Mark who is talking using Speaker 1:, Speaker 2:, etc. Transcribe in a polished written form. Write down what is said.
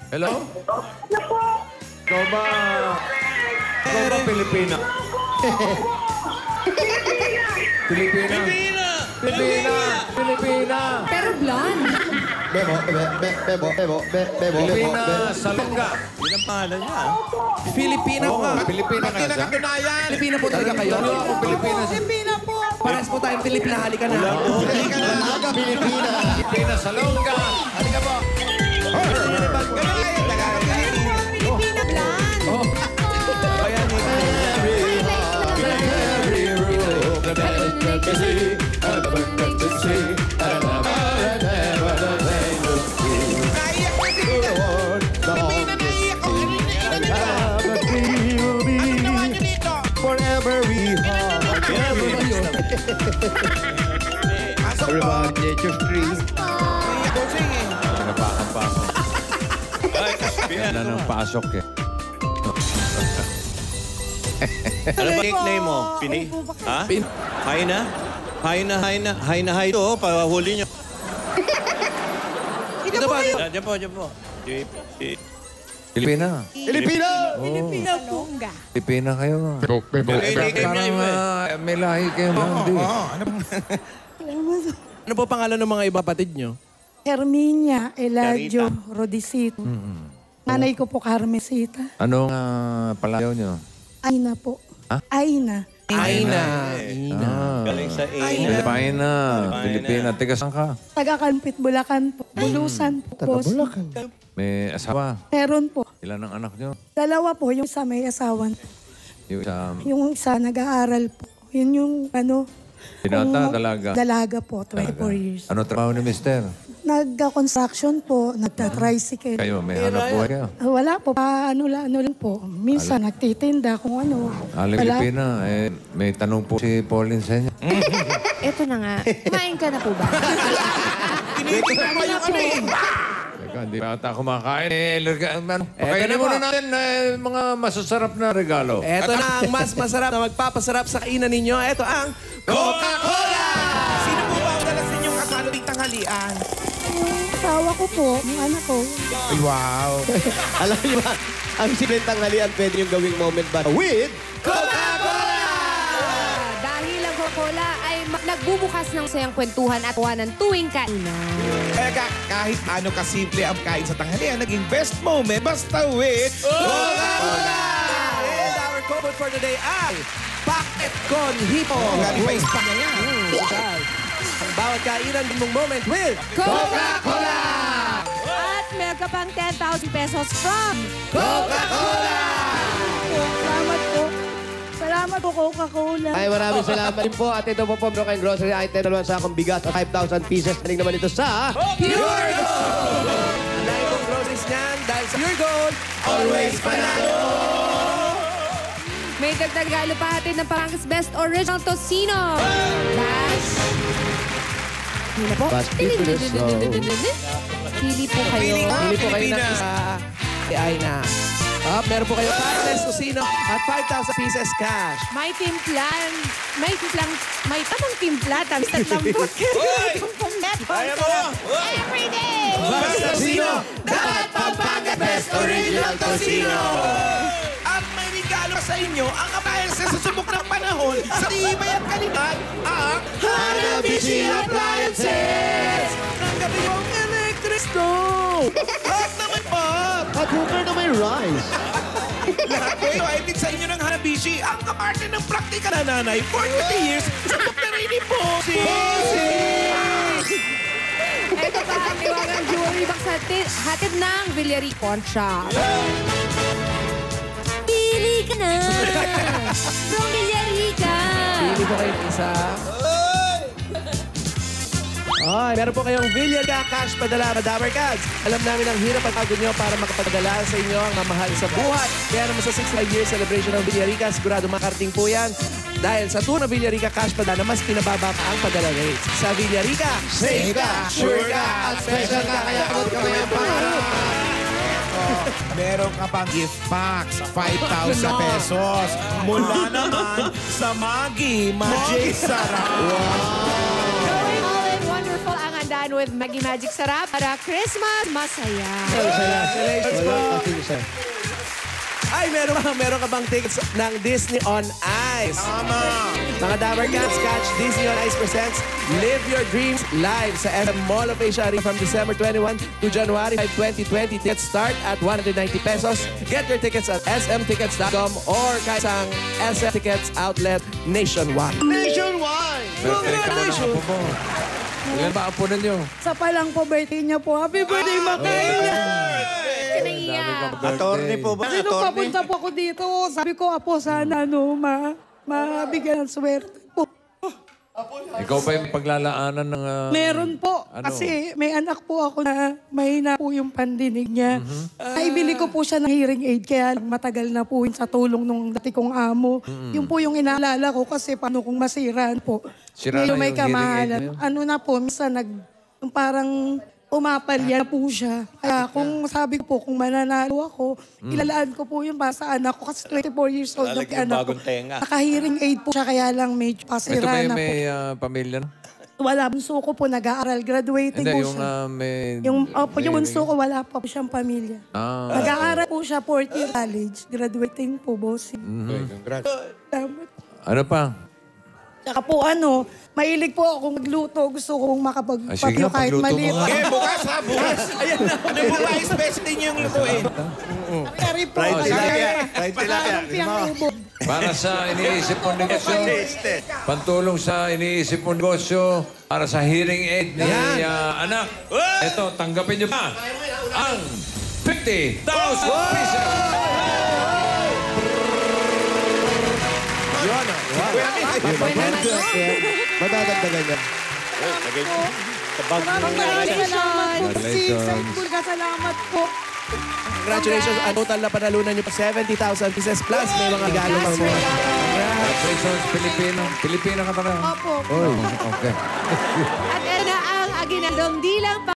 Speaker 1: Hello?
Speaker 2: Ano po?
Speaker 1: Ikaw ba Pilipina? Pilipina!
Speaker 3: Pero blonde.
Speaker 1: Pilipina Salonga.
Speaker 4: Yun ang pangalan niya.
Speaker 5: Filipina po nga.
Speaker 1: Pilipina ka siya?
Speaker 5: Pilipina po talaga kayo.
Speaker 1: Ano ako Pilipina?
Speaker 3: Pilipina po.
Speaker 5: Parehas po tayong Pilipina. Halika na.
Speaker 1: Pilipina Salonga. Halika po.
Speaker 3: Pilipina blonde.
Speaker 4: Kaya ni...
Speaker 6: Naiyak na si Pilipina, naiyak ko. Ano ginawa niyo dito?
Speaker 7: Forever we hold. Everyone, get your tree.
Speaker 6: Naiyak ko siya eh.
Speaker 1: Napakang-pasok. Ganda ng pasok eh.
Speaker 4: Ano ba nickname mo? Pini? Ha?
Speaker 5: Pin.
Speaker 4: Hay na? Hay na, hay na. Hay na, hay. Ito, pahuli niyo.
Speaker 5: Ito ba?
Speaker 4: Diyan po, diyan po.
Speaker 1: Pilipina.
Speaker 7: Pilipino!
Speaker 3: Pilipina Salonga.
Speaker 1: Pilipina kayo. Parang may lahi kayo. Hindi.
Speaker 5: Ano po pangalan ng mga iba patid nyo?
Speaker 8: Herminia Eladio Rodicito. Nanay ko po Carmesita.
Speaker 1: Anong palayaw nyo?
Speaker 8: Aina po.
Speaker 1: Ha?
Speaker 8: Aina.
Speaker 5: Aina.
Speaker 4: Galing sa A.
Speaker 1: Pilipina. Pilipina. Tiga saan ka?
Speaker 8: Taga-Kampit, Bulacan po. Bulusan po. Boss.
Speaker 1: May asawa.
Speaker 8: Meron po.
Speaker 1: Ilan ang anak nyo?
Speaker 8: Dalawa po. Yung isa may asawan.
Speaker 1: Yung isa,
Speaker 8: Yung isa nag-aaral po. Yun yung ano.
Speaker 1: binata,
Speaker 8: kung-
Speaker 1: dalaga.
Speaker 8: Dalaga po. 24 years.
Speaker 1: Ano trabaho ni mister?
Speaker 8: Nagka-construction po. Nagta-tricycle.
Speaker 1: Kayo, may hanap buhay kayo.
Speaker 8: Wala po. Ano lang po. Minsan nagtitinda kung ano.
Speaker 1: Pilipina, may tanong po si Pauline sa inyo.
Speaker 3: Ito na nga. Kumain ka na po ba?
Speaker 6: Tinitingnan pa yung ano eh.
Speaker 1: Teka, hindi pa ata kumakain.
Speaker 5: Eto
Speaker 1: Pakainin
Speaker 5: na po.
Speaker 1: muna natin mga masasarap na regalo.
Speaker 5: Ito na ang mas masarap na magpapasarap sa kainan ninyo. Ito ang
Speaker 6: Coca-Cola! Sino po ba ang dalas ninyong kasalo ng tanghalian?
Speaker 8: Yung asawa ko po. Yung anak ko.
Speaker 6: Wow!
Speaker 7: Alam niyo ba, ang simpleng tanghalian pwede yung gawing moment ba? With
Speaker 3: Dahil ang Coca-Cola ay nagbubukas ng sayang kwentuhan at tawanan tuwing kainan.
Speaker 6: Kaya kahit ano kasimple ang kain sa tanghalian, naging best moment basta with Coca-Cola!
Speaker 5: And our cover for today ay Packet Con Hipo.
Speaker 6: Galing pa Espanya yan.
Speaker 5: Total. Ang bawat kainan din mong moment with
Speaker 3: Coca-Cola! At meron ka pang 10,000 pesos from
Speaker 6: Coca-Cola!
Speaker 8: Salamat po. Salamat po, Coca-Cola.
Speaker 7: Ay, maraming salamat din po. At ito po po, bro, kayong grocery item. Dalawang sakong bigas at 5,000 pieces. Taling naman ito sa...
Speaker 5: Pure Gold! Ang dahil mong groceries niyan dahil sa Pure Gold,
Speaker 6: Always panalo!
Speaker 3: may dagdag regalo pa atin ng Parang's Best Original Tocino. Dash. Hila po.
Speaker 7: Fast fitness, no.
Speaker 3: Pili po kayo.
Speaker 5: pili po kayo ng isa. Ay na. Meron po kayo Parang's Tocino at 5,000 pieces cash.
Speaker 3: May timplan. May tamang timpla. Tamis at lambot.
Speaker 6: Kaya mo!
Speaker 3: Every day.
Speaker 6: Basta sino, dapat Pampanga Best Original Tocino! At may regalo sa inyo ang appliances sa subok ng panahon sa tibay at kalidad ang Hanabishi Appliances!
Speaker 5: Tanggapin niyo ang electric stove!
Speaker 6: At naman po,
Speaker 7: At cooker na may rice.
Speaker 6: lahat po ito ay din sa inyo ng Hanabishi ang kaparte ng praktikal na nanay 40 years sa Pagkarini po!
Speaker 3: Ito pa ang iwagang jewelry box hatid ng Villari Concha. Pili ka na! From Villari ka!
Speaker 5: Pili po kayo ng isa. Ay, meron po kayong Villarga Cash Padala Madamer Cards. Alam namin ang hirap at pagod nyo para makapadala sa inyo ang mamahal sa buhay. Kaya naman sa 65-year celebration ng Villarica, sigurado makarating po yan. Dahil sa tunang Villarica Cash Padala, mas pinababa pa ang padala rates. Sa Villarica,
Speaker 6: Safe ka, sure ka, at special ka kaya abot ka ngayon para! Meron ka pang gift packs, 5,000 pesos. Mula naman sa Maggi Magic Sarap.
Speaker 3: All in wonderful ang handa yan with Maggie Magic Sarap para Christmas Masaya.
Speaker 5: Congratulations po.
Speaker 7: Walang ating isa.
Speaker 5: Ay, meron ka bang tickets ng Disney on Ice? Mga Dabar Cats, catch Disney on Ice presents Live Your Dreams live sa SM Mall of Asia Arena from December 21 to January 5, 2020. Tickets start at 190 pesos. Get your tickets at smtickets.com or kahit sa SM Tickets outlet nationwide.
Speaker 1: Birthday ka muna apo mo. Ilan ba apo ninyo?
Speaker 8: Sa pa lang po birthday niya po. Happy birthday, Makayla!
Speaker 4: Attorney po ba?
Speaker 8: Kasi nung papunta po ako dito, sabi ko, Apo, sana mabigyan ng swerte po.
Speaker 1: Ikaw ba yung paglalaanan ng...
Speaker 8: Meron po.
Speaker 1: ano?
Speaker 8: Kasi may anak po ako na mahina po yung pandinig niya. Naibili ko po siya ng hearing aid kaya matagal na po yun sa tulong nung dati kong amo. Yun po yung inaalala ko kasi paano kung masiraan po.
Speaker 1: Sira
Speaker 8: Ngayon
Speaker 1: na
Speaker 8: may
Speaker 1: yung hearing aid
Speaker 8: kamahalan.
Speaker 1: na yun?
Speaker 8: Ano na po, minsan yung parang umapalya po siya. Kaya kung sabi ko po, kung mananalo ako, ilalaan ko po yun para sa anak ko. Kasi 24 years old na
Speaker 4: Lalagyan
Speaker 8: anak ko.
Speaker 4: bagong tenga.
Speaker 8: Naka-hearing aid po siya kaya lang medyo
Speaker 1: Ito ba
Speaker 8: pasira
Speaker 1: yung
Speaker 8: na po.
Speaker 1: may pamilya na?
Speaker 8: Wala, bunso ko po nag-aaral. Graduating
Speaker 1: Hindi,
Speaker 8: po
Speaker 1: yung
Speaker 8: siya.
Speaker 1: may...
Speaker 8: Yung bunso ko, wala pa po siyang pamilya. Nag-aaral po siya 4th college. Graduating po, bossing. Salamat.
Speaker 1: Ano pa?
Speaker 8: Tsaka po mahilig po akong magluto. Gusto kong
Speaker 1: Ay, sige,
Speaker 8: makapagpapyo kahit
Speaker 1: pagluto mo
Speaker 8: maliit.
Speaker 1: nga.
Speaker 6: Eh, bukas ha, bukas. Ayan na. Ano po ba special din yung lutuin?
Speaker 8: Kari po.
Speaker 4: Fried
Speaker 8: kaya-
Speaker 4: tilapia. Fried tilapia.
Speaker 8: Panalumpiyang ubod.
Speaker 1: Para sa iniisip mong negosyo, pantulong sa iniisip mong negosyo, para sa hearing aid ni anak. Ito, tanggapin niyo ba ang 50,000 pesos?
Speaker 7: Madadagdagan yan.
Speaker 8: Maraming salamat po.
Speaker 1: Congratulations.
Speaker 8: Thankful ka. Salamat po.
Speaker 5: Congratulations. Ang total na panalunan niyo pa 70,000 pieces plus may mga regalo pang mga.
Speaker 1: Congratulations, Pilipino. Pilipino ka pala.
Speaker 8: Opo.
Speaker 1: Oh, okay.
Speaker 3: At ito na ang aginaldong dilang